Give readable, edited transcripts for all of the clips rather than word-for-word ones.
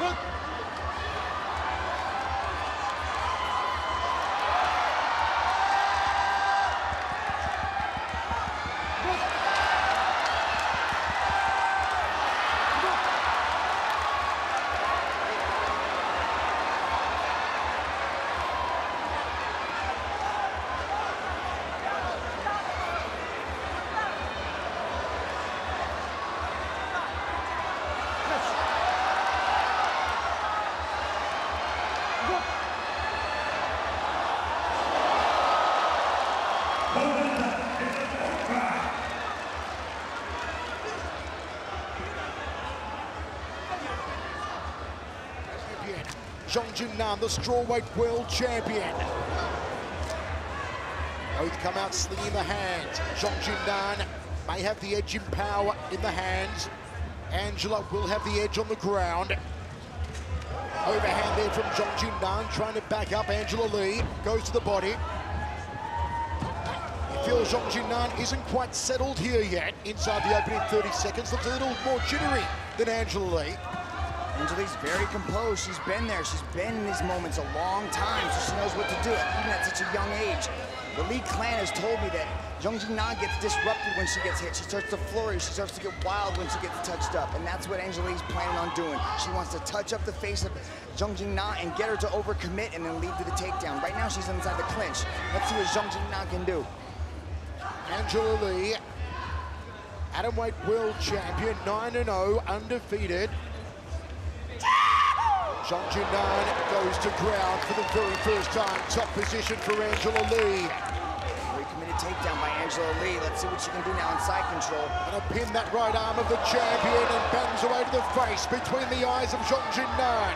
Xiong Jing Nan, the strawweight world champion. Both come out slinging in the hands. Xiong Jing Nan may have the edge in power in the hands. Angela will have the edge on the ground. Overhand there from Xiong Jing Nan, trying to back up Angela Lee. Goes to the body. You feel Xiong Jing Nan isn't quite settled here yet. Inside the opening 30 seconds, looks a little more jittery than Angela Lee. Angelique's very composed. She's been there. She's been in these moments a long time, so she knows what to do, even at such a young age. The Lee clan has told me that Xiong Jing Nan gets disrupted when she gets hit. She starts to flurry. She starts to get wild when she gets touched up, and that's what Angelique's planning on doing. She wants to touch up the face of Xiong Jing Nan and get her to overcommit and then lead to the takedown. Right now, she's inside the clinch. Let's see what Xiong Jing Nan can do. Angela Lee, atomweight world champion, 9-0, undefeated. Xiong Jing Nan goes to ground for the very first time. Top position for Angela Lee. Very committed takedown by Angela Lee. Let's see what she can do now in side control. And pin that right arm of the champion and bangs away to the face between the eyes of Xiong Jing Nan.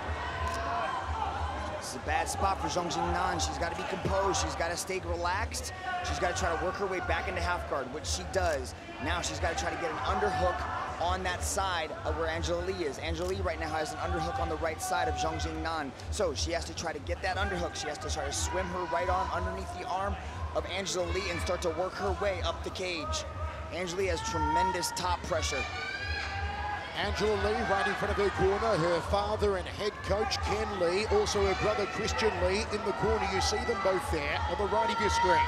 This is a bad spot for Xiong Jing Nan. She's got to be composed. She's got to stay relaxed. She's got to try to work her way back into half guard, which she does. Now she's got to try to get an underhook on that side of where Angela Lee is. Angela Lee right now has an underhook on the right side of Xiong Jing Nan. So she has to try to get that underhook. She has to try to swim her right arm underneath the arm of Angela Lee and start to work her way up the cage. Angela Lee has tremendous top pressure. Angela Lee right in front of her corner, her father and head coach Ken Lee, also her brother Christian Lee in the corner. You see them both there on the right of your screen.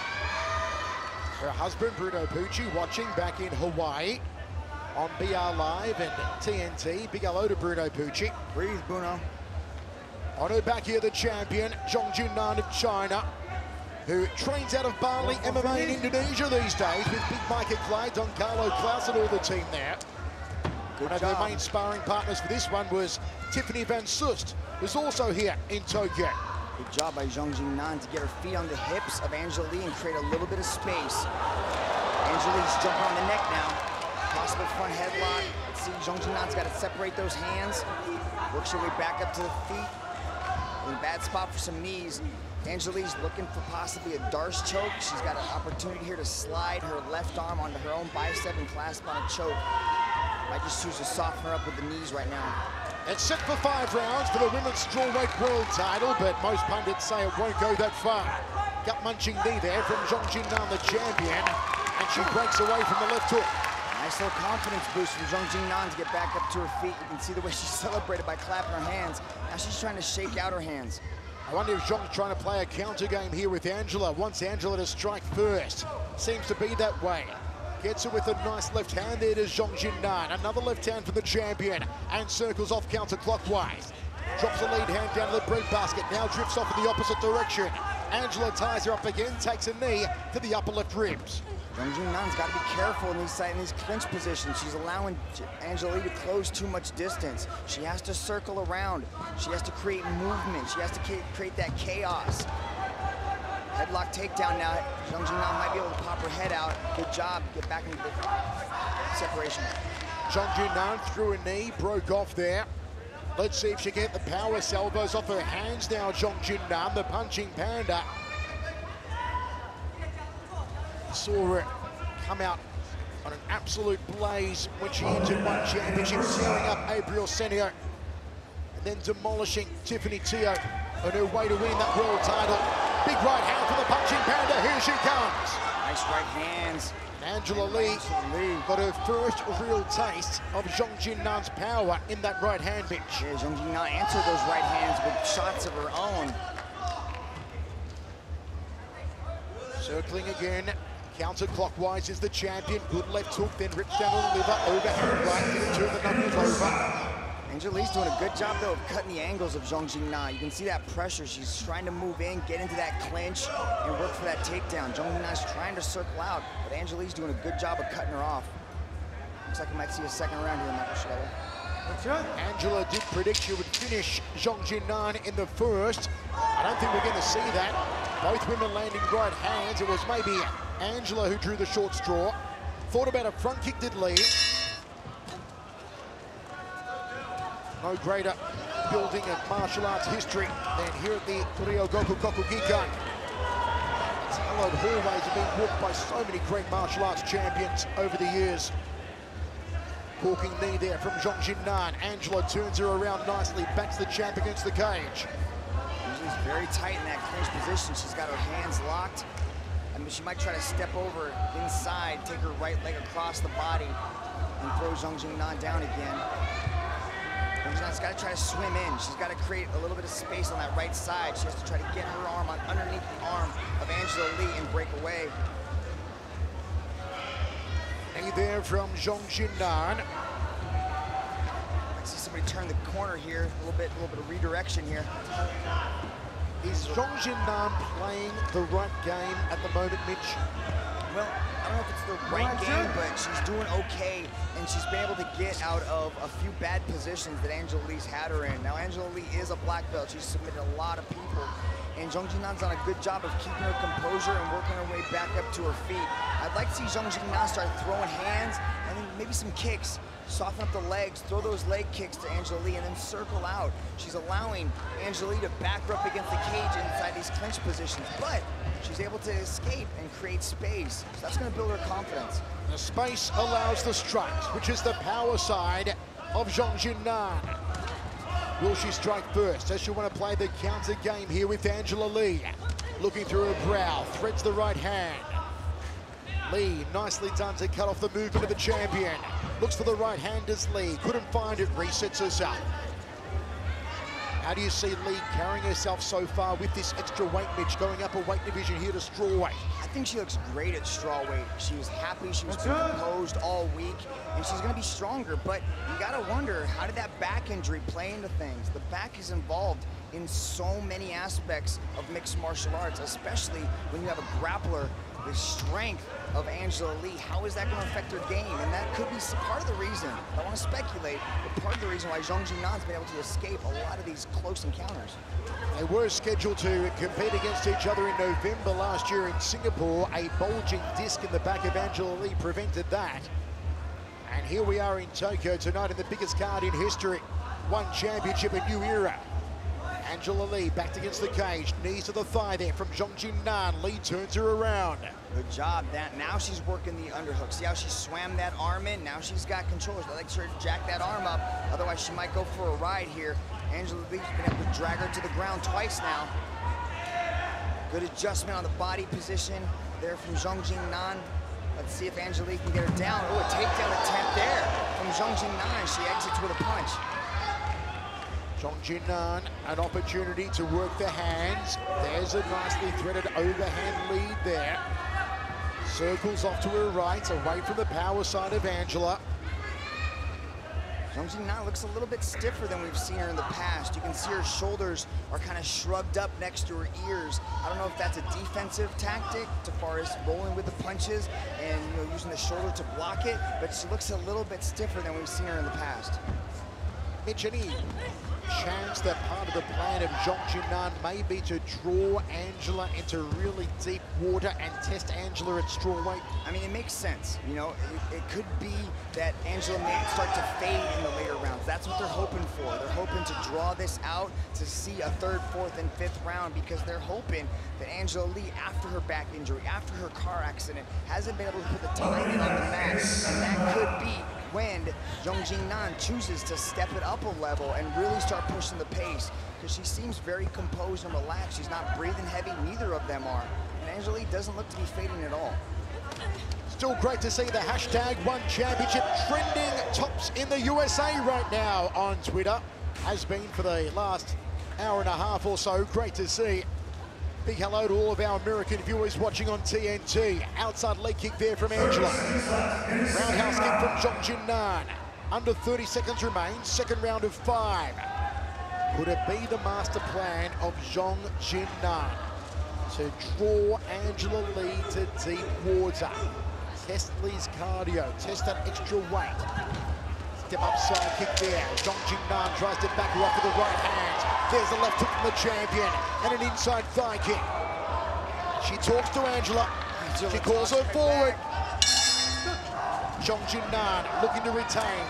Her husband Bruno Pucci watching back in Hawaii on BR Live and TNT. Big hello to Bruno Pucci. Breathe, Bruno. On her back here, the champion, Xiong Jing Nan of China, who trains out of Bali MMA in Indonesia these days with Big Mike and Clay, Don Carlo Klaus and all the team there. One of her main sparring partners for this one was Tiffany Van Soest, who's also here in Tokyo. Good job by Xiong Jing Nan to get her feet on the hips of Angela Lee and create a little bit of space. Angela Lee's jumping on the neck now. Possible front headlock. Let's see, Xiong Jing Nan's got to separate those hands. Works her way back up to the feet. In a bad spot for some knees. Angela Lee's looking for possibly a Darce choke. She's got an opportunity here to slide her left arm onto her own bicep and clasp on a choke. Might just choose to soften her up with the knees right now. It's set for 5 rounds for the women's strawweight world title, but most pundits say it won't go that far. Gut-munching knee there from Xiong Jing Nan, the champion, and she breaks away from the left hook. Nice little confidence boost from Xiong Jing Nan to get back up to her feet. You can see the way she celebrated by clapping her hands. Now she's trying to shake out her hands. I wonder if Xiong's trying to play a counter game here with Angela. Wants Angela to strike first. Seems to be that way. Gets her with a nice left hand there to Xiong Jing Nan. Another left hand for the champion and circles off counterclockwise. Drops the lead hand down to the breadbasket. Now drifts off in the opposite direction. Angela ties her up again, takes a knee to the upper left ribs. Xiong Jing Nan's got to be careful in these clinch positions. She's allowing Angela Lee to close too much distance. She has to circle around. She has to create movement. She has to create that chaos. Headlock takedown now. Xiong Jing Nan might be able to pop her head out. Good job. Get back into the separation. Xiong Jing Nan threw a knee, broke off there. Let's see if she can get the power salvos off her hands now, Xiong Jing Nan, the punching panda. Saw her come out on an absolute blaze when she entered one championship, tearing up Abriel Senio, and then demolishing Tiffany Teo on her way to win that world title. Big right hand for the punching panda. Here she comes. Nice right hands. Angela Lee got her first real taste of Xiong Jing Nan's power in that right hand, Mitch. Yeah, Xiong Jing Nan answered those right hands with shots of her own. Circling again, counterclockwise is the champion. Good left hook, then rips down on the liver, overhand right, didn't turn the knuckles over. Angela Lee's doing a good job, though, of cutting the angles of Xiong Jing Nan. You can see that pressure. She's trying to move in, get into that clinch, and work for that takedown. Xiong Jing Nan's trying to circle out, but Angela Lee's doing a good job of cutting her off. Looks like we might see a second round here, Michael Schleller. That's right. Angela did predict she would finish Xiong Jing Nan in the first. I don't think we're going to see that. Both women landing right hands. It was maybe Angela who drew the short straw. Thought about a front kick, did Lee. No greater building of martial arts history than here at the Ryogoku Kokugikan. Its hallowed hallways have been walked by so many great martial arts champions over the years. Corking knee there from Xiong Jing Nan. Angela turns her around nicely, backs the champ against the cage. She's very tight in that clinch position. She's got her hands locked. I mean, she might try to step over inside, take her right leg across the body, and throw Xiong Jing Nan down again. Xiong Jing Nan's got to try to swim in. She's got to create a little bit of space on that right side. She has to try to get her arm on underneath the arm of Angela Lee and break away. Knee there from Xiong Jing Nan. I see somebody turn the corner here, a little bit of redirection here. Is Xiong Jing Nan playing the right game at the moment, Mitch? Well, I don't know if it's the right game, but she's doing okay, and she's been able to get out of a few bad positions that Angela Lee's had her in. Now, Angela Lee is a black belt. She's submitted a lot of people, and Xiong Jing Nan's done a good job of keeping her composure and working her way back up to her feet. I'd like to see Xiong Jing Nan start throwing hands and then maybe some kicks. Soften up the legs, throw those leg kicks to Angela Lee, and then circle out. She's allowing Angela Lee to back her up against the cage inside these clinch positions, but she's able to escape and create space. So that's going to build her confidence. The space allows the strikes, which is the power side of Xiong Jing Nan. Will she strike first? Does she want to play the counter game here with Angela Lee? Looking through her brow, threads the right hand. Lee, nicely done to cut off the movement of the champion. Looks for the right hand as Lee, couldn't find it, resets herself. How do you see Lee carrying herself so far with this extra weight, Mitch, going up a weight division here to strawweight? I think she looks great at strawweight. She was happy, she was composed all week, and she's gonna be stronger, but you gotta wonder, how did that back injury play into things? The back is involved in so many aspects of mixed martial arts, especially when you have a grappler. The strength of Angela Lee, how is that going to affect her game? And that could be part of the reason, I don't want to speculate, but part of the reason why Xiong Jing Nan's been able to escape a lot of these close encounters. They were scheduled to compete against each other in November last year in Singapore. A bulging disc in the back of Angela Lee prevented that. And here we are in Tokyo tonight in the biggest card in history. One championship, a new era. Angela Lee backed against the cage, knees to the thigh there from Xiong Jing Nan. Lee turns her around. Good job. Now she's working the underhook. See how she swam that arm in? Now she's got control. I like her to jack that arm up. Otherwise, she might go for a ride here. Angela Lee's been able to drag her to the ground twice now. Good adjustment on the body position there from Xiong Jing Nan. Let's see if Angela Lee can get her down. Oh, a takedown attempt there from Xiong Jing Nan. She exits with a punch. Xiong Jing Nan, an opportunity to work the hands. There's a nicely threaded overhand lead there. Circles off to her right, away from the power side of Angela. Xiong Jing Nan looks a little bit stiffer than we've seen her in the past. You can see her shoulders are kind of shrugged up next to her ears. I don't know if that's a defensive tactic as far as rolling with the punches and using the shoulder to block it, but she looks a little bit stiffer than we've seen her in the past. Mitch, any chance that part of the plan of Xiong Jing Nan may be to draw Angela into really deep water and test Angela at strawweight? I mean, it makes sense. It could be that Angela may start to fade in the later rounds. That's what they're hoping for. They're hoping to draw this out to see a third, fourth, and fifth round, because they're hoping that Angela Lee, after her back injury, after her car accident, hasn't been able to put the time in on the mat, and that could be when Xiong Jing Nan chooses to step it up a level and really start pushing the pace, because she seems very composed and relaxed. She's not breathing heavy, neither of them are. And Angela Lee doesn't look to be fading at all. Still great to see the #OneChampionship trending tops in the USA right now on Twitter. Has been for the last hour and a half or so. Great to see. Big hello to all of our American viewers watching on TNT. Outside leg kick there from Angela. Roundhouse kick from Xiong Jing Nan. Under 30 seconds remain, second round of 5. Could it be the master plan of Xiong Jing Nan to draw Angela Lee to deep water? Test Lee's cardio, test that extra weight. Step up side kick there. Xiong Jing Nan tries to back her off with the right hand. There's the left hook from the champion and an inside thigh kick. She talks to Angela. She calls her forward. Xiong Jing Nan looking to retain.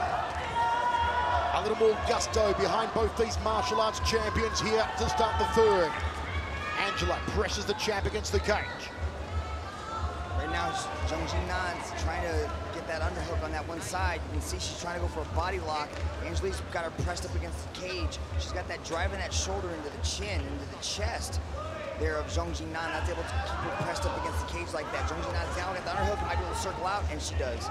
A little more gusto behind both these martial arts champions here to start the third. Angela presses the champ against the cage. Right now, Xiong Jing Nan's trying to get that underhook on that one side. You can see she's trying to go for a body lock. Angela's got her pressed up against the cage. She's got that driving that shoulder into the chin, into the chest there of Xiong Jing Nan. Not able to keep her pressed up against the cage like that. Xiong Jing Nan's down, got the underhook, might be able to circle out, and she does.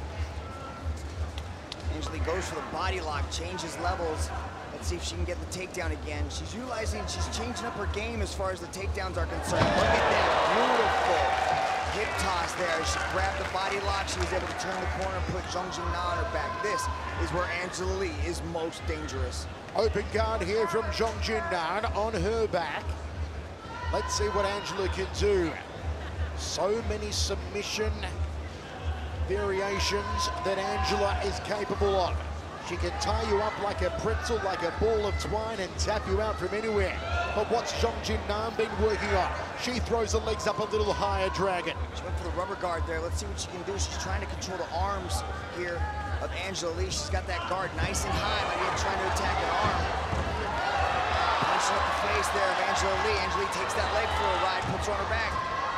Angela goes for the body lock, changes levels. Let's see if she can get the takedown again. She's changing up her game as far as the takedowns are concerned. Look at that beautiful hip toss there. She grabbed the body lock. She was able to turn the corner and put Xiong Jing Nan on her back. This is where Angela Lee is most dangerous. Open guard here from Xiong Jing Nan on her back. Let's see what Angela can do. So many submission variations that Angela is capable of. She can tie you up like a pretzel, like a ball of twine, and tap you out from anywhere. But what's Xiong Jing Nan been working on? She throws the legs up a little higher, Dragon. She went for the rubber guard there. Let's see what she can do. She's trying to control the arms here of Angela Lee. She's got that guard nice and high, but even trying to attack an arm. Punching up the face there of Angela Lee. Angela Lee takes that leg for a ride, puts her on her back.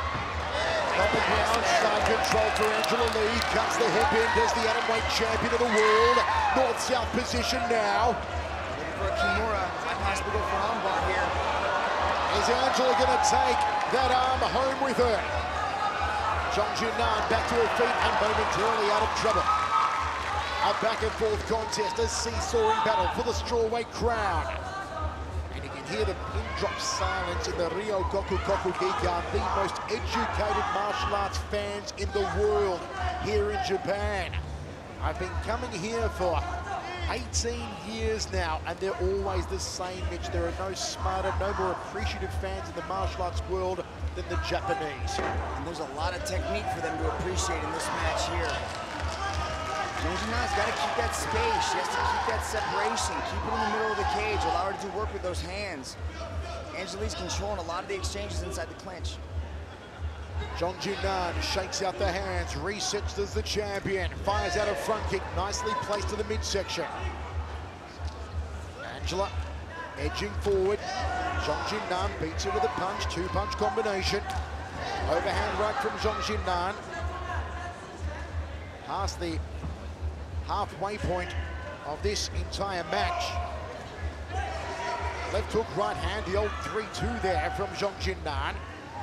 On the ground, side control for Angela Lee. Cuts the hip in, there's the atomweight champion of the world. North-south position now. Looking for a Kimura. Might possibly go for an armbar here. Is Angela gonna take that arm home with her? Xiong Jing Nan back to her feet and momentarily out of trouble. A back and forth contest, a seesawing battle for the strawweight crown. And you can hear the pin drop silence in the Rio Goku Gika, the most educated martial arts fans in the world here in Japan. I've been coming here for 18 years now, and they're always the same, Mitch. There are no smarter, no more appreciative fans in the martial arts world than the Japanese. And there's a lot of technique for them to appreciate in this match here. Xiong Jing Nan's got to keep that space. She has to keep that separation, keep it in the middle of the cage, allow her to do work with those hands. Angela Lee's controlling a lot of the exchanges inside the clinch. Xiong Jing Nan shakes out the hands, resets as the champion, fires out a front kick, nicely placed to the midsection. Angela edging forward. Xiong Jing Nan beats her with a punch, two-punch combination. Overhand right from Xiong Jing Nan. Past the halfway point of this entire match. Left hook, right hand, the old 3-2 there from Xiong Jing Nan.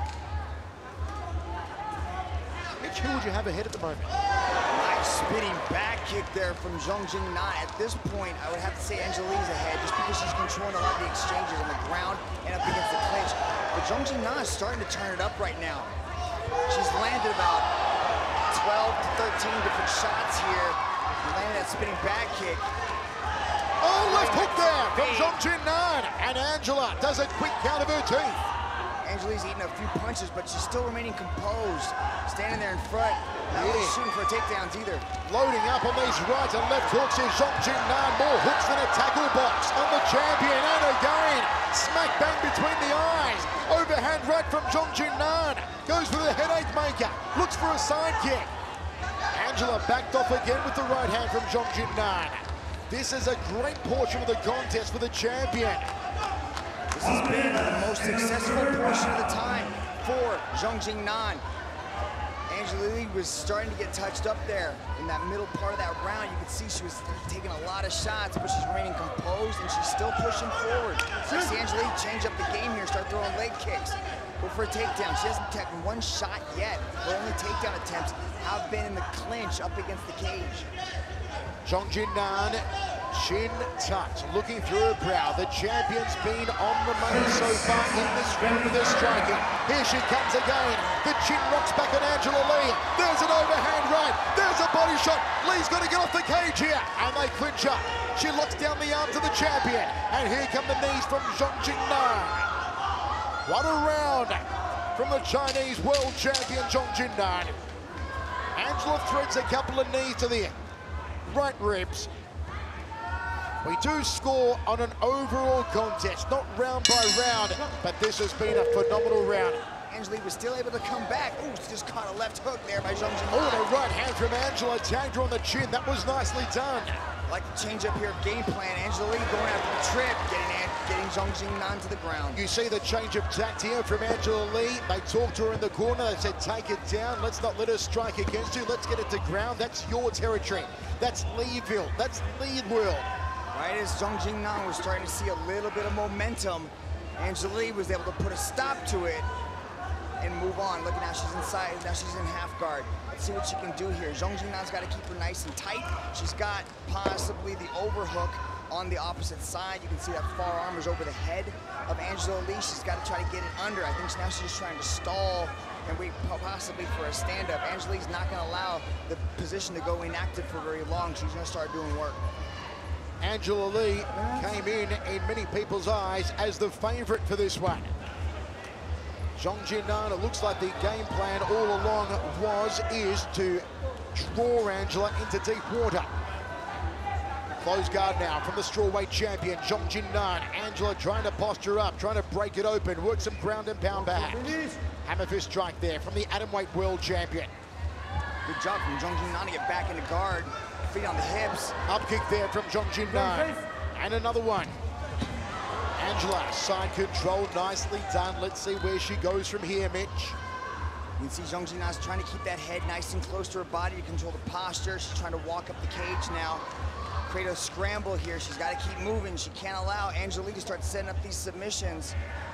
Mitch, who would you have ahead at the moment? Nice spinning back kick there from Xiong Jing Nan. At this point, I would have to say Angela Lee's ahead just because she's controlling a lot of the exchanges on the ground and up against the clinch. But Xiong Jing Nan is starting to turn it up right now. She's landed about 12 to 13 different shots here. Landed that spinning back kick. Oh, left hook there from Xiong Jing Nan. And Angela does a quick count of her teeth. Angela's eating a few punches, but she's still remaining composed. Standing there in front, not really shooting for takedowns either. Loading up on these right and left hooks is Xiong Jing Nan. More hooks than a tackle box on the champion. And again, smack bang between the eyes. Overhand right from Xiong Jing Nan. Goes for the headache maker. Looks for a side kick. Angela backed off again with the right hand from Xiong Jing Nan. This is a great portion of the contest for the champion. This has been the most successful portion of the time for Xiong Jing Nan. Angela Lee was starting to get touched up there in that middle part of that round. You could see she was taking a lot of shots, but she's remaining composed and she's still pushing forward. So I see Angela Lee change up the game here, start throwing leg kicks. go for a takedown. She hasn't taken one shot yet. Her only takedown attempts have been in the clinch up against the cage. Xiong Jing Nan, chin tucked, looking through her brow. The champion's been on the money so far in this round with her striking. Here she comes again. The chin rocks back on Angela Lee. There's an overhand right. There's a body shot. Lee's got to get off the cage here. And they clinch up. She locks down the arms of the champion. And here come the knees from Xiong Jing Nan. What a round from the Chinese world champion, Xiong Jing Nan. Angela threads a couple of knees to the right ribs. We do score on an overall contest, not round by round, but this has been a phenomenal round. Angela was still able to come back. Oh, she just caught a left hook there by Xiong Jing Nan. Oh, and a right hand from Angela, tagged her on the chin. That was nicely done. I like the change up here, game plan. Angela Lee going after the trip, getting Xiong Jing Nan to the ground. You see the change of tact here from Angela Lee. They talked to her in the corner. They said, take it down. Let's not let her strike against you. Let's get it to ground. That's your territory. That's Leeville. That's Lead World. Right as Xiong Jing Nan was starting to see a little bit of momentum, Angela Lee was able to put a stop to it and move on. Look at now, she's inside. Now she's in half guard. Let's see what she can do here. Xiong Jing Nan's got to keep her nice and tight. She's got possibly the overhook on the opposite side. You can see that far arm is over the head of Angela Lee. She's got to try to get it under. I think now she's just trying to stall and wait possibly for a stand-up. Angela Lee's not going to allow the position to go inactive for very long. She's going to start doing work. Angela Lee came in many people's eyes as the favorite for this one. Xiong Jing Nan, it looks like the game plan all along is to draw Angela into deep water. Close guard now from the strawweight champion, Xiong Jing Nan. Angela trying to posture up, trying to break it open, work some ground and pound perhaps. Hammer fist strike there from the atomweight world champion. Good job from Xiong Jing Nan to get back into guard. Feet on the hips. Up kick there from Xiong Jing Nan. And another one. Angela, side control, nicely done. Let's see where she goes from here, Mitch. You can see Xiong Jing Nan's trying to keep that head nice and close to her body to control the posture. She's trying to walk up the cage now. Create a scramble here. She's got to keep moving. She can't allow Angela Lee to start setting up these submissions.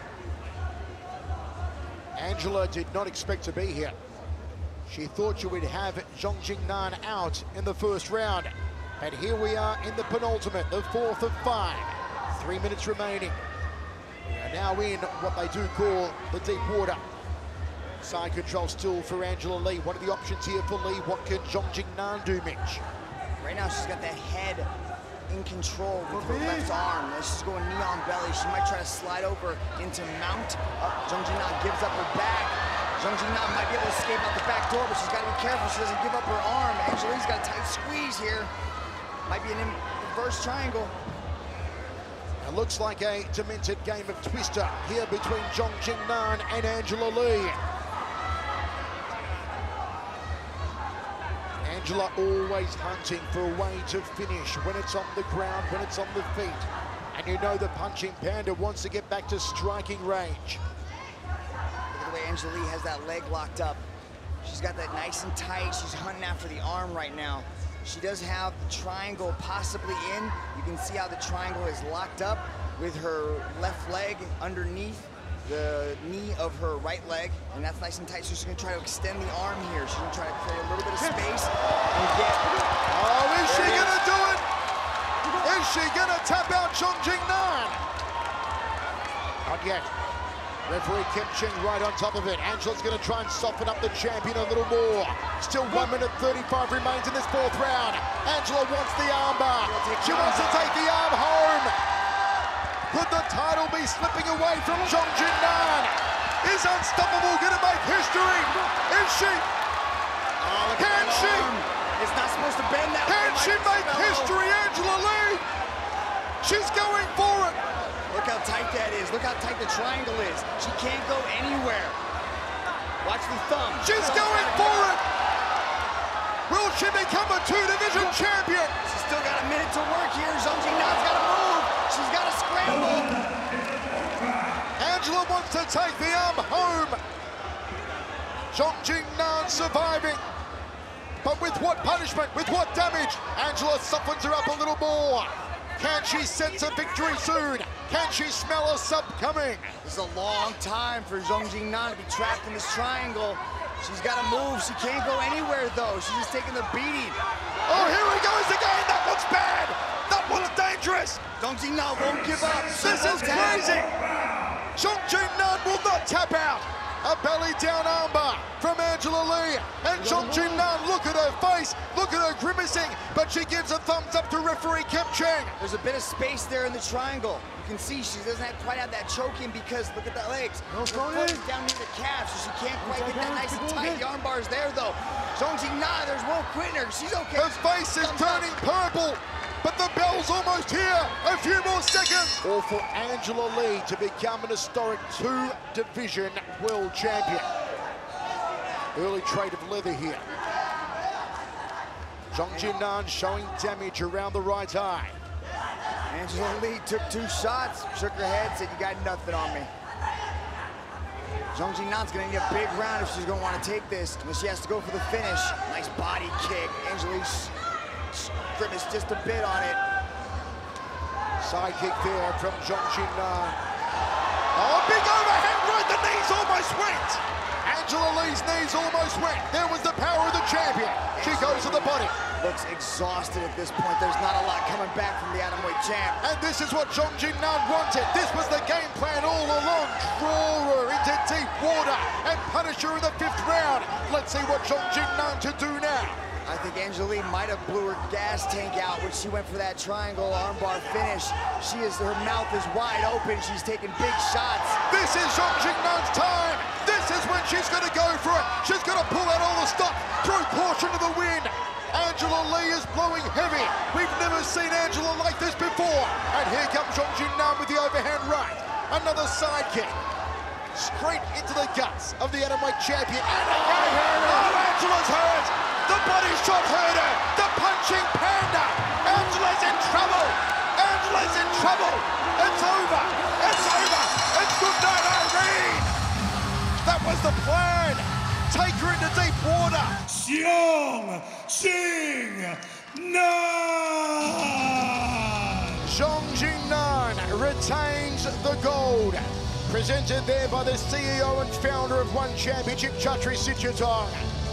Angela did not expect to be here. She thought she would have Xiong Jing Nan out in the first round. And here we are in the penultimate, the fourth of 5. 3 minutes remaining. We are now in what they do call the deep water. Side control still for Angela Lee. What are the options here for Lee? What can Xiong Jing Nan do, Mitch? Right now, she's got that head in control with her left arm. She's going knee on belly. She might try to slide over into mount. Xiong Jing Nan gives up her back. Xiong Jing Nan might be able to escape out the back door, but she's got to be careful she doesn't give up her arm. Angela Lee's got a tight squeeze here. Might be an inverse triangle. It looks like a demented game of twister here between Xiong Jing Nan and Angela Lee. Angela always hunting for a way to finish when it's on the ground, when it's on the feet. And you know the punching panda wants to get back to striking range. Look at the way Angela Lee has that leg locked up. She's got that nice and tight. She's hunting after the arm right now. She does have the triangle possibly in. You can see how the triangle is locked up with her left leg underneath the knee of her right leg, and that's nice and tight. So she's gonna try to extend the arm here. She's gonna try to create a little bit of space and get. Oh, is she gonna do it? Is she gonna tap out Xiong Jing Nan? Not yet. Referee Kim Ching right on top of it. Angela's going to try and soften up the champion a little more. Still 1 minute 35 remains in this fourth round. Angela wants the armbar. She wants to take the arm home. Could the title be slipping away from Xiong Jing Nan? Is Unstoppable going to make history? Is she? Oh, can she? It's not supposed to bend that way. Can she make history, Angela Lee? She's going for it. Look how tight that is. Look how tight the triangle is. She can't go anywhere. Watch the thumb. She's going for it. Will she become a 2-division champion? She's still got a minute to work here. Xiong Jing Nan's got to move. She's got to scramble. Angela wants to take the arm home. Xiong Jing Nan surviving. But with what punishment? With what damage? Angela softens her up a little more. Can she sense a victory soon? Can she smell a sub coming? This is a long time for Xiong Jing Nan to be trapped in this triangle. She's got to move. She can't go anywhere, though. She's just taking the beating. Oh, here he goes again. That one's bad. That one's dangerous. Xiong Jing Nan won't give up. This is crazy. Xiong Jing Nan will not tap out. A belly down armbar from Angela Lee. And Xiong Jing Nan, look at her face. Look at her grimacing. But she gives a thumbs up to referee Kim Cheng. There's a bit of space there in the triangle. You can see she doesn't quite have that choke in because look at the legs. Her foot is down near the calf, so she can't quite get that nice and tight. The armbar's there, though. Xiong Jing Nan, there's no quitting her. She's okay. Her face is turning purple. But the bell's almost here. A few more seconds. All for Angela Lee to become an historic 2-division world champion. Early trade of leather here. Xiong Jing Nan showing damage around the right eye. Angela Lee took 2 shots, shook her head, said, "You got nothing on me." Xiong Jing Nan's gonna need a big round if she's gonna want to take this. And she has to go for the finish. Nice body kick. Angela Lee grimaced just a bit on it. Side kick there from Xiong Jing Nan. Oh, big overhand right, the knees almost went. Angela Lee's knees almost went. There was the power of the champion. She goes to the body. Looks exhausted at this point. There's not a lot coming back from the atomweight champ. And this is what Xiong Jing Nan wanted. This was the game plan all along. Draw her into deep water and punish her in the 5th round. Let's see what Xiong Jing Nan to do now. I think Angela Lee might have blew her gas tank out when she went for that triangle armbar finish. Her mouth is wide open. She's taking big shots. This is Xiong Jing Nan's time. This is when she's going to go for it. She's going to pull out all the stop. Throw caution to the wind. Angela Lee is blowing heavy. We've never seen Angela like this before. And here comes Xiong Jing Nan with the overhand right. Another side kick. Straight into the guts of the atomweight champion. And again, oh, Angela's hurt. The body shot hurt her. The punching panda. Angela's in trouble. Angela's in trouble. It's over. It's over. It's good night, Irene. That was the plan. Take her into deep water. Xiong Jing Nan! Xiong Jing Nan retains the gold. Presented there by the CEO and founder of One Championship, Chatri Sityodtong.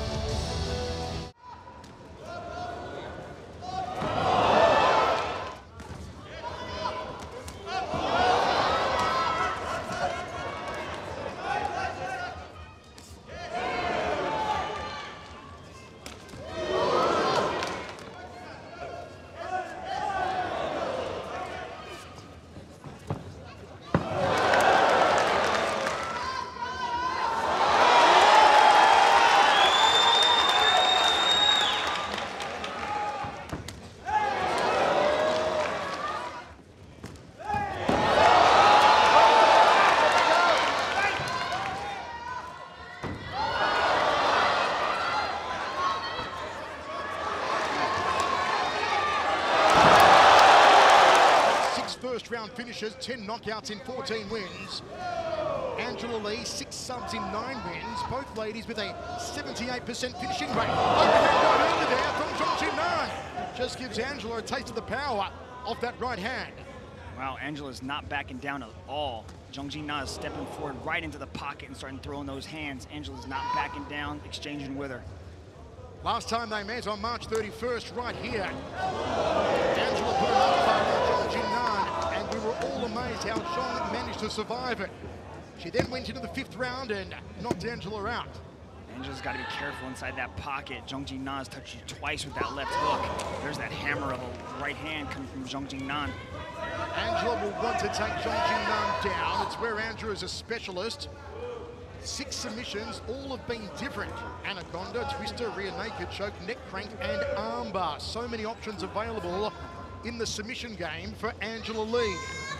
Round finishes, 10 knockouts in 14 wins. Angela Lee, 6 subs in 9 wins. Both ladies with a 78% finishing rate. Overhand right under there from Xiong Jing Nan. Just gives Angela a taste of the power of that right hand. Wow, Angela's not backing down at all. Xiong Jing Nan is stepping forward right into the pocket and starting throwing those hands. Angela's not backing down, exchanging with her. Last time they met on March 31st, right here. Angela put an armbar on Xiong Jing Nan, and we were all amazed how Xiong managed to survive it. She then went into the 5th round and knocked Angela out. Angela's got to be careful inside that pocket. Xiong Jing Nan's touched you twice with that left hook. There's that hammer of a right hand coming from Xiong Jing Nan. Angela will want to take Xiong Jing Nan down. It's where Angela is a specialist. 6 submissions, all have been different. Anaconda, twister, rear naked choke, neck crank, and armbar. So many options available in the submission game for Angela Lee.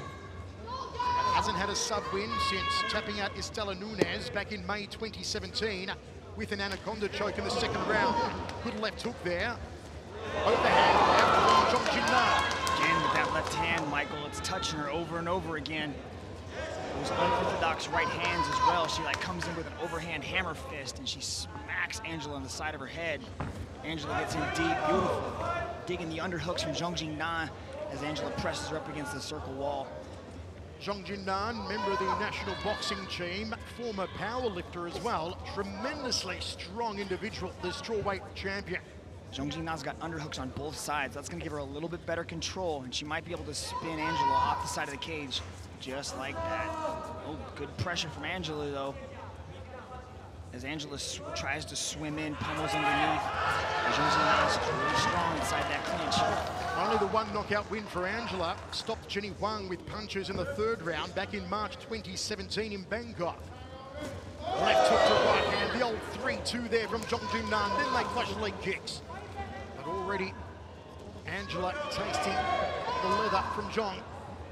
Hasn't had a sub win since tapping out Estela Nunes back in May 2017 with an anaconda choke in the 2nd round. Good left hook there. Overhand left from Xiong Jing Nan. Again with that left hand, Michael, it's touching her over and over again. Those unorthodox right hands as well. She comes in with an overhand hammer fist and she smacks Angela on the side of her head. Angela gets in deep, beautiful. Digging the underhooks from Xiong Jing Nan. as Angela presses her up against the circle wall. Xiong Jing Nan, member of the national boxing team, former powerlifter as well, tremendously strong individual, the strawweight champion. Xiong Jing Nan's got underhooks on both sides. That's gonna give her a little bit better control, and she might be able to spin Angela off the side of the cage, just like that. Oh, good pressure from Angela, though. As Angela tries to swim in, pummels underneath. Xiong Jing Nan's really strong inside that clinch. Only the one knockout win for Angela. Stopped Jenny Huang with punches in the third round back in March 2017 in Bangkok. Left hook to right hand, the old 3-2 there from Xiong Jing Nan. Then they clash leg kicks. But already Angela tasting the leather from Xiong.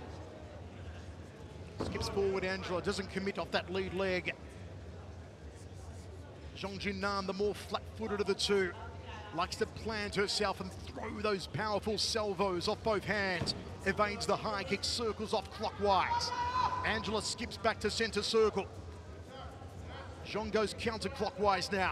Skips forward, Angela doesn't commit off that lead leg. Xiong Jing Nan, the more flat-footed of the two, likes to plant herself and throw those powerful salvos off both hands. Evades the high kick, circles off clockwise. Angela skips back to center circle. Xiong goes counterclockwise now.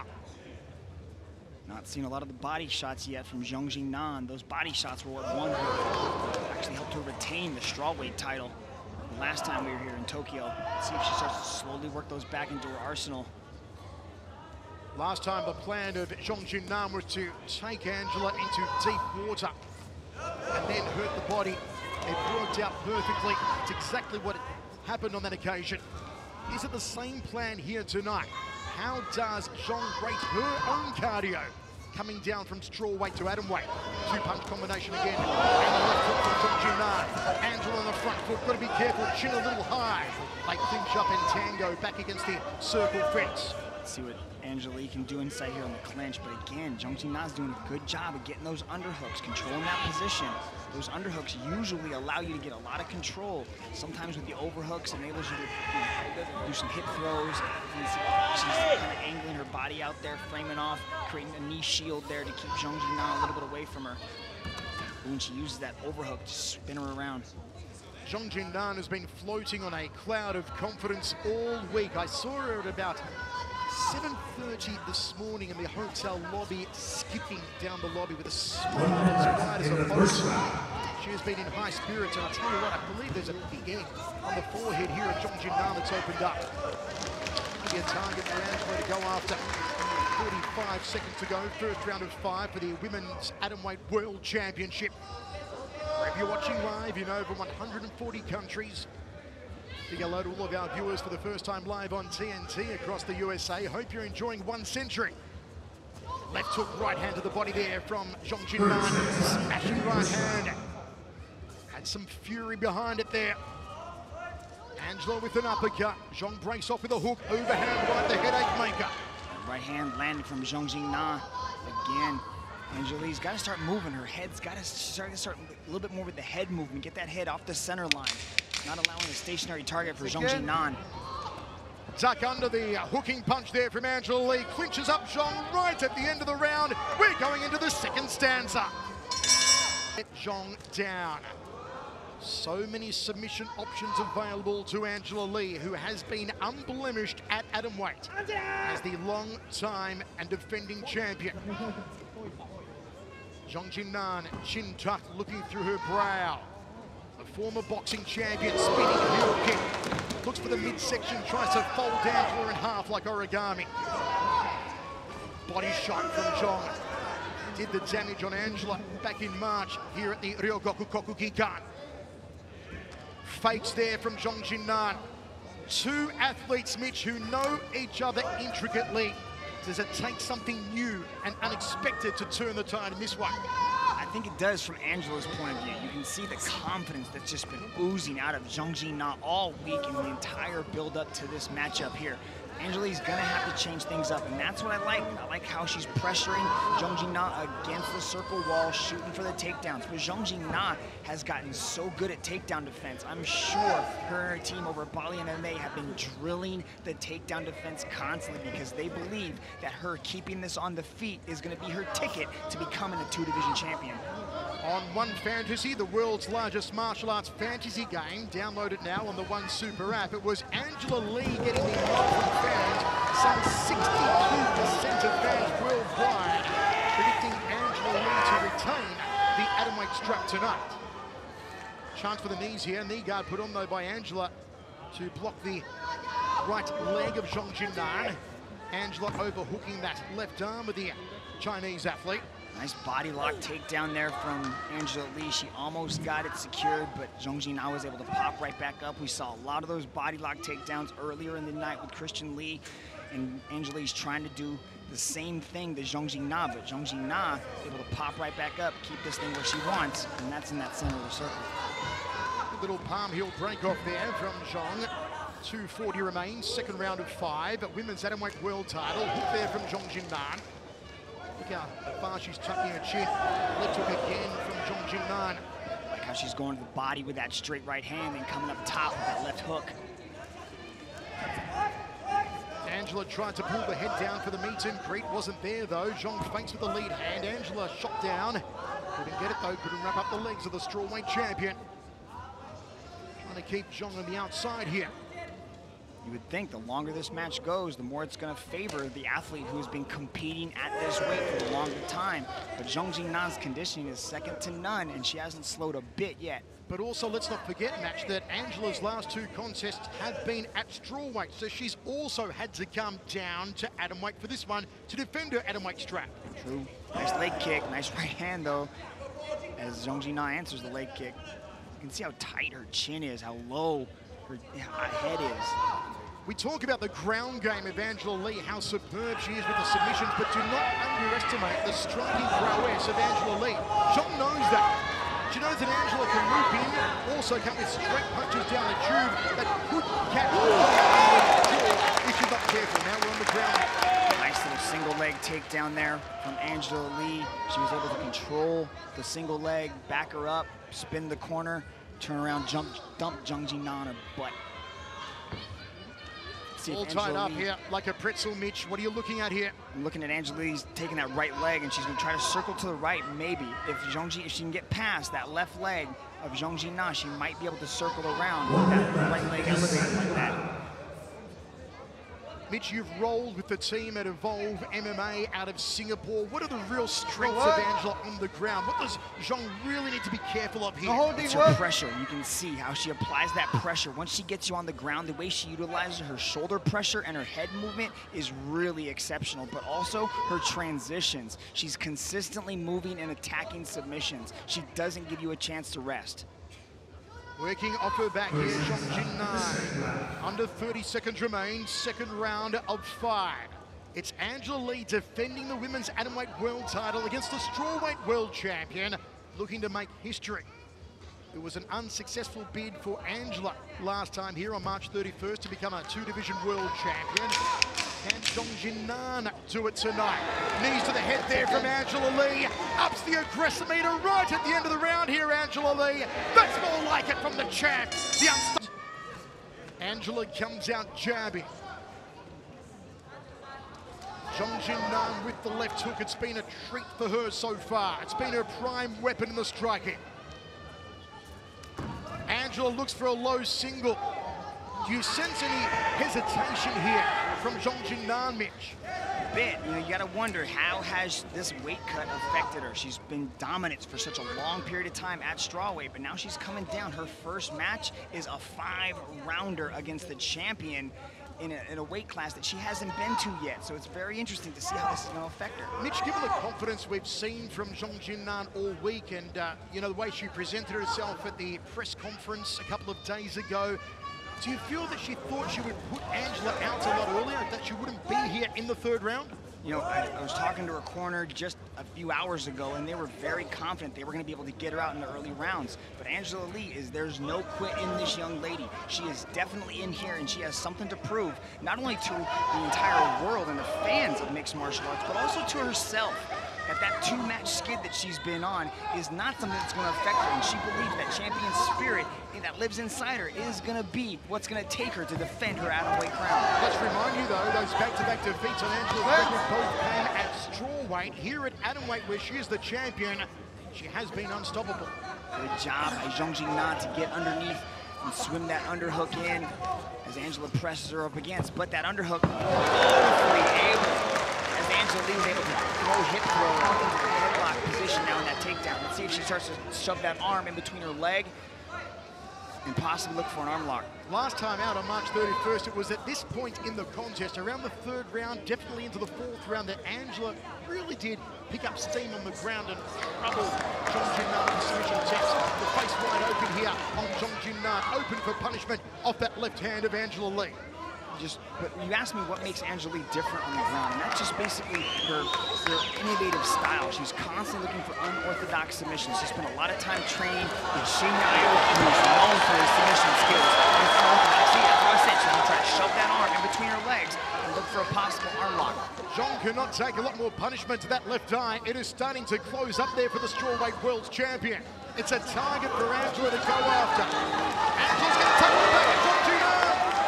Not seen a lot of the body shots yet from Xiong Jing Nan. Those body shots were what won her. Actually helped her retain the strawweight title last time we were here in Tokyo. Let's see if she starts to slowly work those back into her arsenal. Last time the plan of Xiong Jing Nan was to take Angela into deep water and then hurt the body. It worked out perfectly. It's exactly what happened on that occasion. Is it the same plan here tonight? How does Xiong rate her own cardio? Coming down from strawweight to atomweight. Two-punch combination again. And the left hook from Xiong Jing Nan. Angela on the front foot, got to be careful, chin a little high. They clinch up in tango back against the circle fence. Let's see what Angela can do inside here on the clinch, but again, Xiong Jing Nan's doing a good job of getting those underhooks, controlling that position. Those underhooks usually allow you to get a lot of control. Sometimes with the overhooks, it enables you to do some hip throws. She's kind of angling her body out there, framing off, creating a knee shield there to keep Xiong Jing Nan a little bit away from her. But when she uses that overhook to spin her around. Xiong Jing Nan has been floating on a cloud of confidence all week. I saw her at about 7:30 this morning in the hotel lobby, skipping down the lobby with a smile as wide as a boat. She has been in high spirits, and I'll tell you what, I believe there's a big egg on the forehead here at Xiong Jing Nan that's opened up. Maybe a target for Angela to go after. 45 seconds to go, first round of 5 for the Women's Atomweight World Championship. If you're watching live in over 140 countries, big hello to all of our viewers for the first time live on TNT across the USA. Hope you're enjoying 1 century. Left hook, right hand to the body there from Xiong Jing Nan. Smashing right hand. Had some fury behind it there. Angela with an uppercut. Xiong breaks off with a hook. Overhand right, the headache maker. Right hand landed from Xiong Jing Nan. Again, Angela's got to start moving. Her head's got to start a little bit more with the head movement. Get that head off the center line. Not allowing a stationary target for Xiong Jing Nan. Duck under the hooking punch there from Angela Lee. Clinches up Xiong right at the end of the round. We're going into the second stanza. Get Xiong down. So many submission options available to Angela Lee, who has been unblemished at atomweight as the long-time and defending champion. Xiong Jing Nan, chin tucked, looking through her brow. The former boxing champion, spinning heel kick. Looks for the midsection, tries to fold Angela in half like origami. Body shot from Xiong. Did the damage on Angela back in March here at the Ryogoku Kokugikan. Fakes there from Xiong Jing Nan. Two athletes, Mitch, who know each other intricately. Does it take something new and unexpected to turn the tide in this one? I think it does from Angela's point of view. You can see the confidence that's just been oozing out of Xiong Jing Nan all week in the entire build-up to this matchup here. Angela's gonna have to change things up, and that's what I like. I like how she's pressuring Xiong Jing Nan against the circle wall, shooting for the takedowns. But Xiong Jing Nan has gotten so good at takedown defense. I'm sure her and her team over at Bali MMA have been drilling the takedown defense constantly because they believe that her keeping this on the feet is gonna be her ticket to becoming a 2-division champion. On One Fantasy, the world's largest martial arts fantasy game. Download it now on the One Super app. It was Angela Lee getting the nod from fans. Some 62% of fans worldwide predicting Angela Lee to retain the atomweight strap tonight. Chance for the knees here. Knee guard put on, though, by Angela to block the right leg of Xiong Jing Nan. Angela overhooking that left arm of the Chinese athlete. Nice body lock takedown there from Angela Lee. She almost got it secured, but Xiong Jing Nan was able to pop right back up. We saw a lot of those body lock takedowns earlier in the night with Christian Lee, and Angela Lee's trying to do the same thing to Xiong Jing Nan, but Xiong Jing Nan able to pop right back up, keep this thing where she wants, and that's in that center of the circle. A little palm heel break off there from Xiong. 2:40 remains, second round of 5. Women's atomweight world title. Hook there from Xiong Jing Nan. Look how far she's tucking her chin. Left hook again from Xiong Jing Nan. Like how she's going to the body with that straight right hand and coming up top with that left hook. Angela tried to pull the head down for the meet and greet. Wasn't there, though. Xiong feints with the lead hand. Angela shot down. Couldn't get it, though. Couldn't wrap up the legs of the strawweight champion. Trying to keep Xiong on the outside here. You would think the longer this match goes, the more it's going to favor the athlete who's been competing at this weight for a longer time. But Xiong Jing Nan's conditioning is second to none, and she hasn't slowed a bit yet. But also, let's not forget, Match, that Angela's last 2 contests have been at strawweight, so she's also had to come down to atomweight for this one to defend her atomweight strap. True. Nice leg kick, nice right hand, though, as Xiong Jing Nan answers the leg kick. You can see how tight her chin is, how low her head is. We talk about the ground game of Angela Lee, how superb she is with the submissions, but do not underestimate the striking prowess of Angela Lee. Xiong knows that. She knows that Angela can loop in, also come with straight punches down the tube that could catch the jaw if she's not careful. Now we're on the ground. Nice little single leg takedown there from Angela Lee. She was able to control the single leg, back her up, spin the corner, turn around, dump Xiong Jing Nan on her butt. All tied up here like a pretzel, Mitch. What are you looking at here? I'm looking at Angela Lee's taking that right leg, and she's going to try to circle to the right, maybe. If she can get past that left leg of Xiong Jing Nan, she might be able to circle around with that right leg elevated like that. Mitch, you've rolled with the team at Evolve MMA out of Singapore. What are the real strengths of Angela on the ground? What does Xiong really need to be careful of here? It's her pressure. You can see how she applies that pressure. Once she gets you on the ground, the way she utilizes her shoulder pressure and her head movement is really exceptional, but also her transitions. She's consistently moving and attacking submissions. She doesn't give you a chance to rest. Working off her back here, Xiong Jing Nan. Under 30 seconds remain, second round of 5. It's Angela Lee defending the women's atomweight world title against the strawweight world champion, looking to make history. It was an unsuccessful bid for Angela last time here on March 31st to become a 2-division world champion. Can Xiong Jing Nan do it tonight? Knees to the head there from Angela Lee. Ups the aggressor meter right at the end of the round here, Angela Lee. That's more like it from the champ. Angela comes out jabbing. Xiong Jing Nan with the left hook. It's been a treat for her so far. It's been her prime weapon in the striking. Angela looks for a low single. Do you sense any hesitation here from Xiong Jing Nan, Mitch? A bit. You know, you got to wonder, how has this weight cut affected her? She's been dominant for such a long period of time at strawweight, but now she's coming down. Her first match is a 5-rounder against the champion in a weight class that she hasn't been to yet. So it's very interesting to see how this is going to affect her. Mitch, given the confidence we've seen from Xiong Jing Nan all week, and you know, the way she presented herself at the press conference a couple of days ago, do you feel that she thought she would put Angela out a lot earlier, that she wouldn't be here in the 3rd round? You know, I was talking to her corner just a few hours ago, and they were very confident they were going to be able to get her out in the early rounds. But Angela Lee there's no quit in this young lady. She is definitely in here, and she has something to prove, not only to the entire world and the fans of mixed martial arts, but also to herself. That 2-match skid that she's been on is not something that's going to affect her, and she believes that champion spirit that lives inside her is going to be what's going to take her to defend her atomweight crown. Let's remind you, though, those back-to-back defeats on Angela's record both came at strawweight. Here at atomweight, where she is the champion, she has been unstoppable. Good job by Xiong Jing Nan to get underneath and swim that underhook in as Angela presses her up against, but that underhook beautifully able. Angela Lee was able to throw hip throw into the headlock position now in that takedown. Let's see if she starts to shove that arm in between her leg. and possibly look for an arm lock. Last time out on March 31st, it was at this point in the contest, around the third round, definitely into the fourth round, that Angela really did pick up steam on the ground and trouble Xiong Jing Nan with the submission attempts. The face wide open here on Xiong Jing Nan, open for punishment off that left hand of Angela Lee. But you asked me what makes Angela Lee different on the ground, and that's just basically her innovative style. She's constantly looking for unorthodox submissions. She spent a lot of time training with Xiong Jing Nan, who's known for his submission skills. See, that's what I said. She's gonna try to shove that arm in between her legs and look for a possible arm lock. Xiong cannot take a lot more punishment to that left eye. It is starting to close up there for the strawweight world's champion. It's a target for Angela to go after. Angela's going to take it back at Xiong Jing Nan.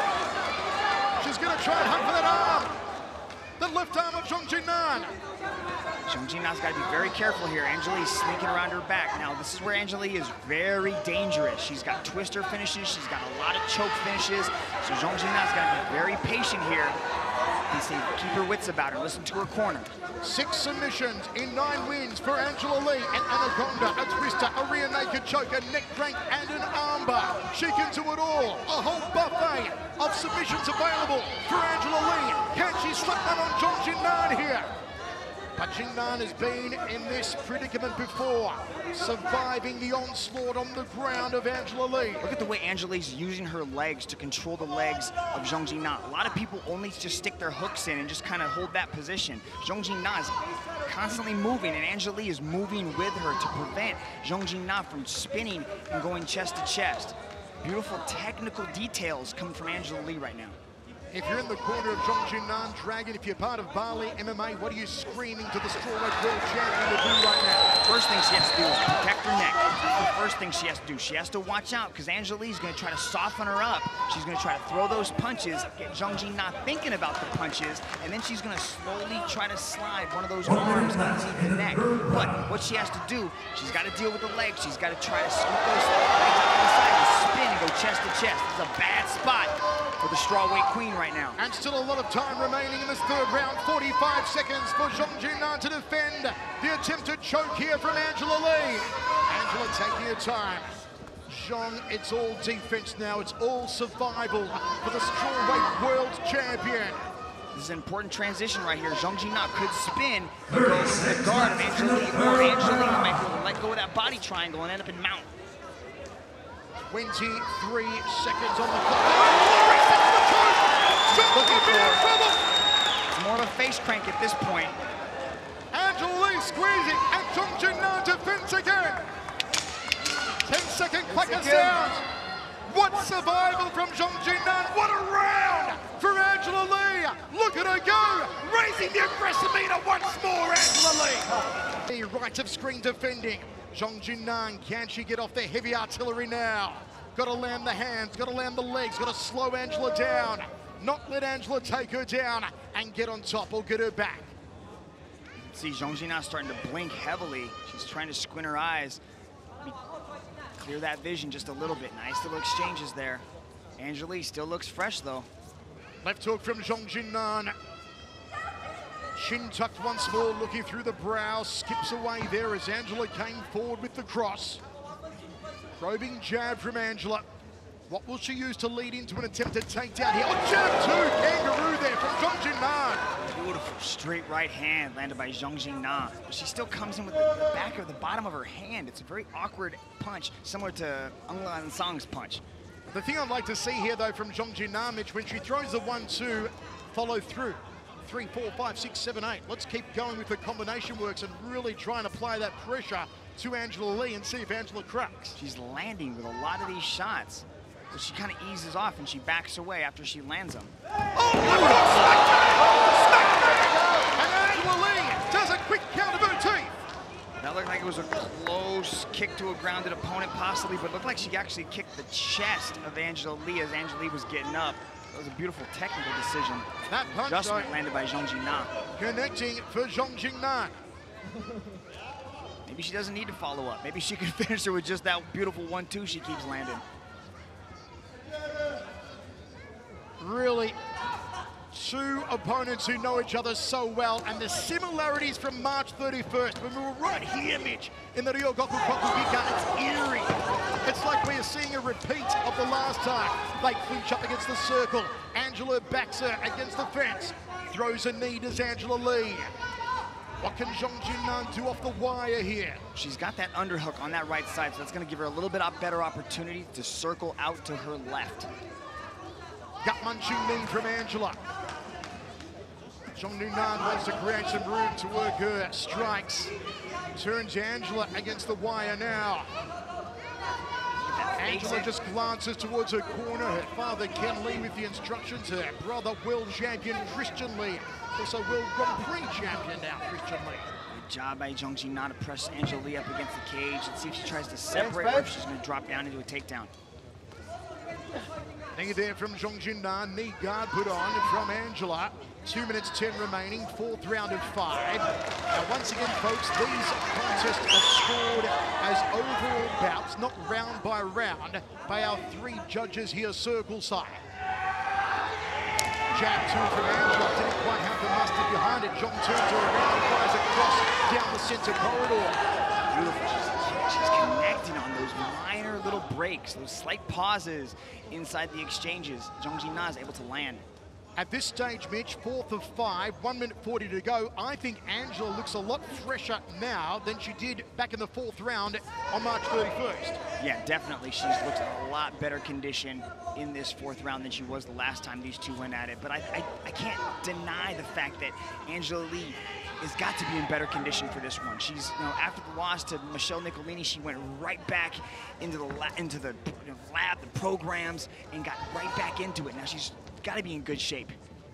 She's going to try and hunt for that arm. The left arm of Xiong Jing Nan. Xiong Jing Nan's got to be very careful here. Angela Lee's sneaking around her back. Now, this is where Angela Lee is very dangerous. She's got twister finishes. She's got a lot of choke finishes. So Xiong Jing Nan's got to be very patient here. And say, keep her wits about her. Listen to her corner. 6 submissions in 9 wins for Angela Lee. An anaconda, a twister, a rear naked choke, a neck crank, and an armbar. She can do it all. A whole buffet of submissions available for Angela Lee. Can she slip one on Xiong Jing Nan here? But Jing Nan has been in this predicament before, surviving the onslaught on the ground of Angela Lee. Look at the way Angela Lee's using her legs to control the legs of Xiong Jing Nan. A lot of people only just stick their hooks in and just kind of hold that position. Xiong Jing Nan is constantly moving, and Angela Lee is moving with her to prevent Xiong Jing Nan from spinning and going chest to chest. Beautiful technical details coming from Angela Lee right now. If you're in the corner of Xiong Jing Nan, Dragon, if you're part of Bali MMA, what are you screaming to the strawweight world champion to do right now? First thing she has to do is protect her neck. That's the first thing she has to do. She has to watch out, because Angela Lee's going to try to soften her up. She's going to try to throw those punches, get Xiong Jing Nan thinking about the punches, and then she's going to slowly try to slide one of those arms underneath the neck. But what she has to do, she's got to deal with the legs. She's got to try to scoop those legs out to the side and spin and go chest to chest. It's a bad spot for the strawweight queen right now. And still a lot of time remaining in this third round. 45 seconds for Xiong Jing Nan to defend the attempted choke here from Angela Lee. Angela taking her time. Xiong, it's all defense now. It's all survival for the strawweight world champion. This is an important transition right here. Xiong Jing Nan could spin and go to the guard of Angela Lee, or Angela Lee might be able to let go of that body triangle and end up in mount. 23 seconds on the clock. It's more of a face crank at this point. Angela Lee squeezing, and Xiong Jing Nan defends again. 10-second clacker sound. What survival from Xiong Jing Nan. What a round for Angela Lee. Look at her go, raising the aggressive meter once more, Angela Lee. The right of screen defending. Xiong Jing Nan, can she get off the heavy artillery now? Got to land the hands, got to land the legs, got to slow Angela down. Not let Angela take her down and get on top or get her back. See, Xiong Jing Nan starting to blink heavily. She's trying to squint her eyes. Clear that vision just a little bit. Nice little exchanges there. Angela Lee still looks fresh, though. Left hook from Xiong Jing Nan. Chin tucked once more, looking through the brow. Skips away there as Angela came forward with the cross. Probing jab from Angela. What will she use to lead into an attempted takedown here? Oh, jab two! Kangaroo there from Xiong Jing Nan. Beautiful straight right hand landed by Xiong Jing Nan. But she still comes in with the back of the bottom of her hand. It's a very awkward punch, similar to Ng Lan Sang's punch. The thing I'd like to see here, though, from Xiong Jing Nan, Mitch, when she throws the 1-2, follow through. 3, 4, 5, 6, 7, 8. Let's keep going with the combination works and really trying to apply that pressure to Angela Lee and see if Angela cracks. She's landing with a lot of these shots. So she kind of eases off and she backs away after she lands them. Oh, and Angela Lee does a quick counter booty. That looked like it was a close kick to a grounded opponent, possibly, but it looked like she actually kicked the chest of Angela Lee as Angela Lee was getting up. That was a beautiful technical decision. That punch adjustment landed by Xiong Jing Nan. Connecting for Xiong Jing Nan. Maybe she doesn't need to follow up. Maybe she can finish her with just that beautiful 1-2 she keeps landing. Really, 2 opponents who know each other so well, and the similarities from March 31st, when we were right here, Mitch, in the Ryogoku Kokugika, it's eerie. It's like we are seeing a repeat of the last time. They clinch up against the circle. Angela backs her against the fence. Throws a knee, does Angela Lee. What can Xiong Jing Nan do off the wire here? She's got that underhook on that right side, so that's going to give her a little bit better opportunity to circle out to her left. Gut munching knee from Angela. Xiong Jing Nan wants to create some room to work her strikes. Turns Angela against the wire now. Angela just glances towards her corner. Her father, Ken Lee, with the instructions. Her brother, world champion Christian Lee. Also world Grand Prix champion now, Christian Lee. Good job by Xiong Jing Nan to press Angela Lee up against the cage and see if she tries to separate or if she's going to drop down into a takedown. Knee there from Xiong Jing Nan. Knee guard put on from Angela. 2 minutes 10 remaining, 4th round of 5. Now once again, folks, these contests are scored as overall bouts, not round by round, by our 3 judges here circle side. Jab 2 from Angela, didn't quite have the mustard behind it. Xiong turns her around, fires across down the center corridor. Beautiful. She's connecting on those minor little breaks, those slight pauses inside the exchanges. Xiong Jing Nan is able to land. At this stage, Mitch, 4th of 5, 1 minute 40 to go. I think Angela looks a lot fresher now than she did back in the 4th round on March 31st. Yeah, definitely. She's looked in a lot better condition in this 4th round than she was the last time these two went at it. But I can't deny the fact that Angela Lee has got to be in better condition for this one. She's, you know, after the loss to Michelle Nicolini, she went right back into the lab, the programs, and got right back into it. Now she's got to be in good shape.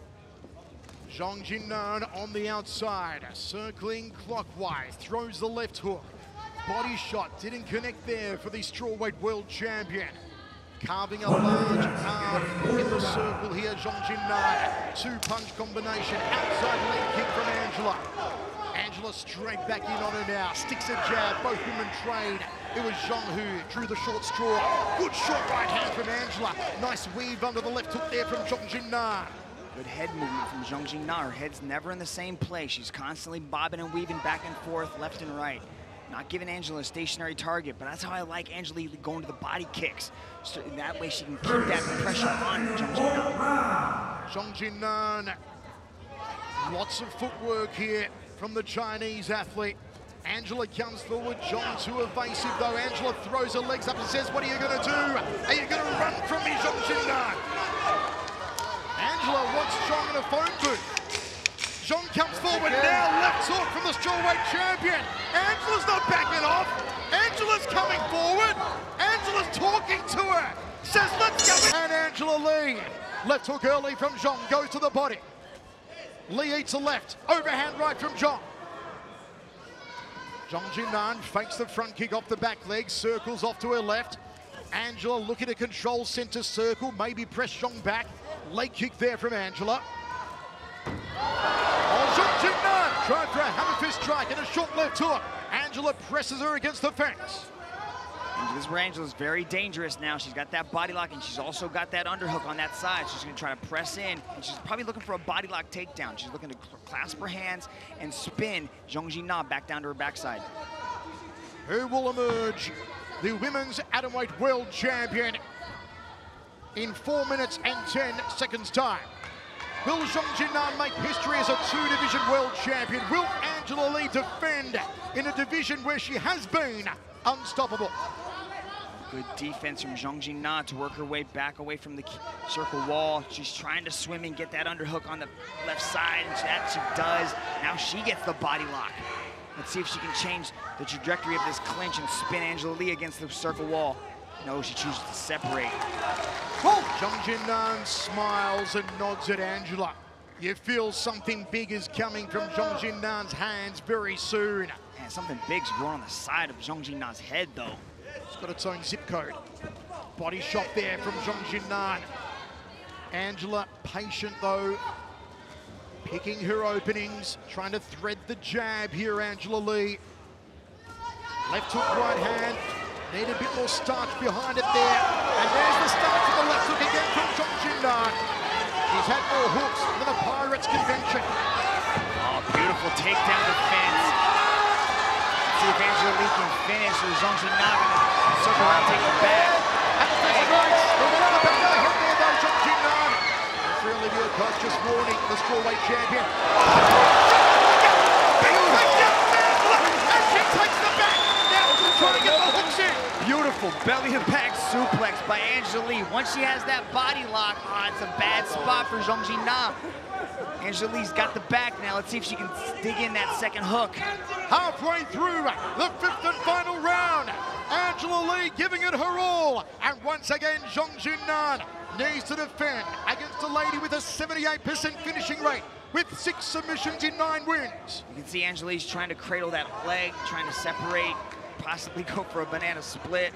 Xiong Jing Nan on the outside, circling clockwise, throws the left hook. Body shot, didn't connect there for the strawweight world champion. Carving a large arm in the circle here, Xiong Jing Nan. 2-punch combination, outside leg kick from Angela. Angela straight back in on her now, sticks a jab, both women trade. It was Xiong who drew the short straw. Good short right hand from Angela. Nice weave under the left hook there from Xiong Jing Nan. Good head movement from Xiong Jing Nan. Her head's never in the same place. She's constantly bobbing and weaving back and forth, left and right. Not giving Angela a stationary target, but that's how I like Angela Lee going to the body kicks. So that way she can keep that pressure on Xiong Jing Nan. Xiong Jing Nan. Lots of footwork here from the Chinese athlete. Angela comes forward, Xiong too evasive though. Angela throws her legs up and says, what are you going to do? Are you going to run from me, Xiong Jing Nan? Angela wants Xiong in a phone booth. Xiong comes forward now, left hook from the strawweight champion. Angela's not backing off. Angela's coming forward. Angela's talking to her. Says, let's go. And Angela Lee, left hook early from Xiong, goes to the body. Lee eats a left, overhand right from Xiong. Xiong Jing Nan fakes the front kick off the back leg, circles off to her left. Angela looking to control center circle, maybe press Xiong back. Leg kick there from Angela. Oh, Xiong Jing Nan tried for a hammer fist strike and a short left hook. Angela presses her against the fence. And this is where Angela's very dangerous now. She's got that body lock and she's also got that underhook on that side. She's gonna try to press in and she's probably looking for a body lock takedown. She's looking to clasp her hands and spin Xiong Jing Nan back down to her backside. Who will emerge the women's atomweight world champion in 4 minutes and 10 seconds time? Will Xiong Jing Nan make history as a 2-division world champion? Will Angela Lee defend in a division where she has been unstoppable? Good defense from Xiong Jing Nan to work her way back away from the circle wall. She's trying to swim and get that underhook on the left side, and that she does. Now she gets the body lock. Let's see if she can change the trajectory of this clinch and spin Angela Lee against the circle wall. No, she chooses to separate. Xiong Jing Nan smiles and nods at Angela. You feel something big is coming from Xiong Jing Nan's hands very soon. Man, something big's growing on the side of Xiong Jing Nan's head, though. It's got its own zip code. Body shot there from Xiong Jing Nan. Angela, patient though, picking her openings, trying to thread the jab here, Angela Lee. Left hook, right hand. Need a bit more starch behind it there. And there's the start from the left hook again from Xiong Jing Nan. He's had more hooks than a pirate sports convention. Oh, beautiful takedown defense. Let's see if Angela Lee can finish, or Xiong Jing Nan gonna circle around, take it back. And the face nice. Moving on the back of the head there though, Xiong Jing Nan. Referee Olivia Cost just warning the strawweight champion. And she takes the back. Now she's trying to get the hooks in. Beautiful belly to back suplex by Angela Lee. Once she has that body lock, it's a bad spot for Xiong Jing Nan. Angela Lee's got the back now. Let's see if she can dig in that second hook. Halfway through the 5th and final round, Angela Lee giving it her all. And once again, Xiong Jing Nan needs to defend against a lady with a 78% finishing rate with 6 submissions in 9 wins. You can see Angela Lee's trying to cradle that leg, trying to separate, possibly go for a banana split.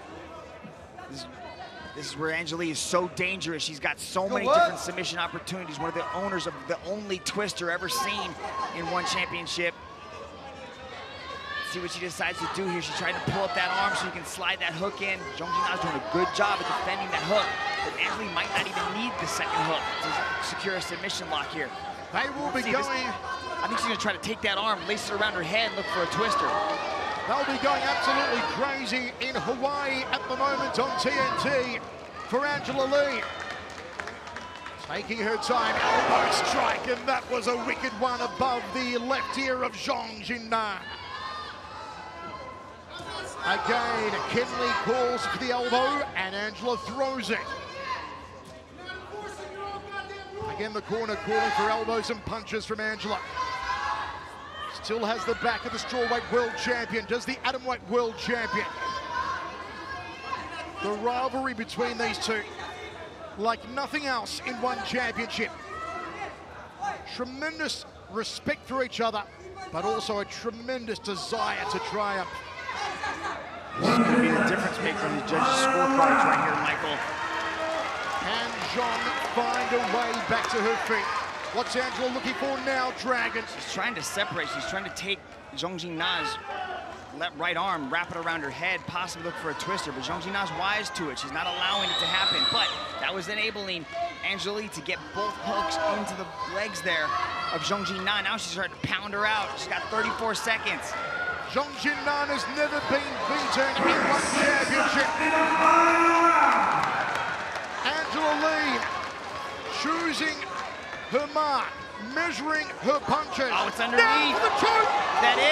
This is where Angela Lee is so dangerous. She's got so many different submission opportunities. One of the owners of the only twister ever seen in one championship. Let's see what she decides to do here. She's trying to pull up that arm so you can slide that hook in. Xiong Jing Nan's doing a good job at defending that hook. But Angela Lee might not even need the second hook to secure a submission lock here. They will be going... I think she's gonna try to take that arm, lace it around her head, and look for a twister. They'll be going absolutely crazy in Hawaii at the moment on TNT for Angela Lee. Taking her time, elbow strike, and that was a wicked one above the left ear of Xiong Jing Nan. Again, Kenley calls for the elbow, and Angela throws it. Again, the corner calling for elbows and punches from Angela. Still has the back of the strawweight world champion, does the atomweight world champion. The rivalry between these two, like nothing else in one championship. Tremendous respect for each other, but also a tremendous desire to triumph. This is going to be the difference maker in the judges' scorecards right here, Michael. Can Xiong find a way back to her feet? What's Angela looking for now, Dragon? She's trying to separate. She's trying to take Xiong Jing Nan's right arm, wrap it around her head, possibly look for a twister, but Xiong Jing Nan's wise to it. She's not allowing it to happen, but that was enabling Angela Lee to get both hooks into the legs there of Xiong Jing Nan. Now she's starting to pound her out. She's got 34 seconds. Xiong Jing Nan has never been beaten in one championship. Angela Lee choosing her mark, measuring her punches. Oh, it's underneath. Down for the choke. That